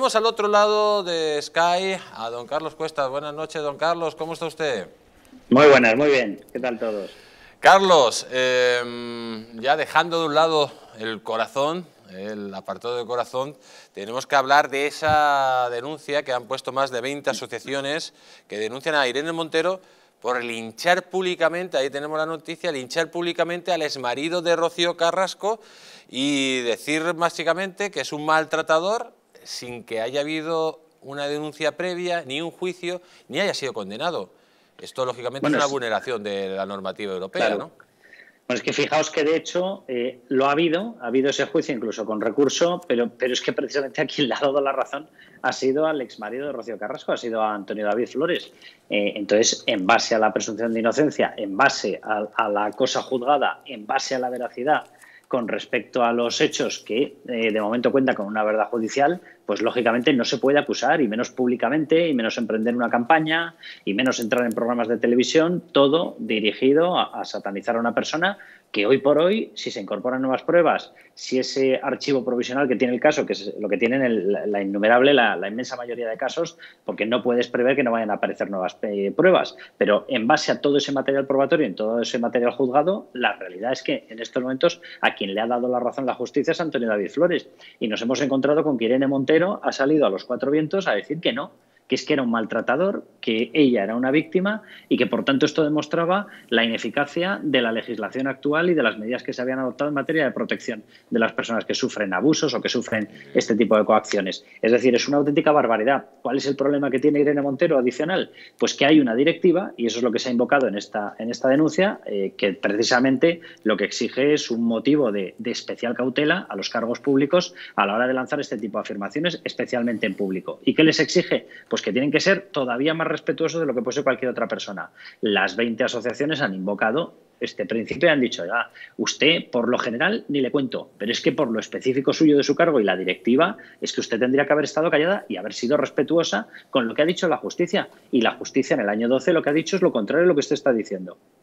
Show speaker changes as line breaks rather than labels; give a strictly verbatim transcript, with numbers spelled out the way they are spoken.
Tenemos al otro lado de Sky a don Carlos Cuestas. Buenas noches, don Carlos, ¿cómo está usted?
Muy buenas, muy bien. ¿Qué tal todos?
Carlos, eh, ya dejando de un lado el corazón, el apartado del corazón, tenemos que hablar de esa denuncia que han puesto más de veinte asociaciones que denuncian a Irene Montero por linchar públicamente, ahí tenemos la noticia, linchar públicamente al exmarido de Rocío Carrasco y decir básicamente que es un maltratador sin que haya habido una denuncia previa, ni un juicio, ni haya sido condenado. Esto, lógicamente, bueno, es una vulneración de la normativa europea,
claro,
¿no?
Bueno, es que fijaos que, de hecho, eh, lo ha habido, ha habido ese juicio incluso con recurso, pero, pero es que precisamente a quien le ha dado la razón ha sido al exmarido de Rocío Carrasco, ha sido a Antonio David Flores. Eh, entonces, en base a la presunción de inocencia, en base a, a la cosa juzgada, en base a la veracidad con respecto a los hechos que eh, de momento cuentan con una verdad judicial, pues lógicamente no se puede acusar, y menos públicamente, y menos emprender una campaña, y menos entrar en programas de televisión, todo dirigido a, a satanizar a una persona que hoy por hoy, si se incorporan nuevas pruebas, si ese archivo provisional que tiene el caso, que es lo que tienen el, la innumerable, la, la inmensa mayoría de casos, porque no puedes prever que no vayan a aparecer nuevas eh, pruebas, pero en base a todo ese material probatorio, en todo ese material juzgado, la realidad es que en estos momentos a quien le ha dado la razón la justicia es Antonio David Flores, y nos hemos encontrado con que Irene Montero ha salido a los cuatro vientos a decir que no, que es que era un maltratador, que ella era una víctima y que, por tanto, esto demostraba la ineficacia de la legislación actual y de las medidas que se habían adoptado en materia de protección de las personas que sufren abusos o que sufren este tipo de coacciones. Es decir, es una auténtica barbaridad. ¿Cuál es el problema que tiene Irene Montero adicional? Pues que hay una directiva, y eso es lo que se ha invocado en esta, en esta denuncia, eh, que precisamente lo que exige es un motivo de, de especial cautela a los cargos públicos a la hora de lanzar este tipo de afirmaciones, especialmente en público. ¿Y qué les exige? Pues que tienen que ser todavía más respetuosos de lo que puede ser cualquier otra persona. Las veinte asociaciones han invocado este principio y han dicho, ya, usted por lo general ni le cuento, pero es que por lo específico suyo de su cargo y la directiva es que usted tendría que haber estado callada y haber sido respetuosa con lo que ha dicho la justicia. Y la justicia en el año doce lo que ha dicho es lo contrario de lo que usted está diciendo.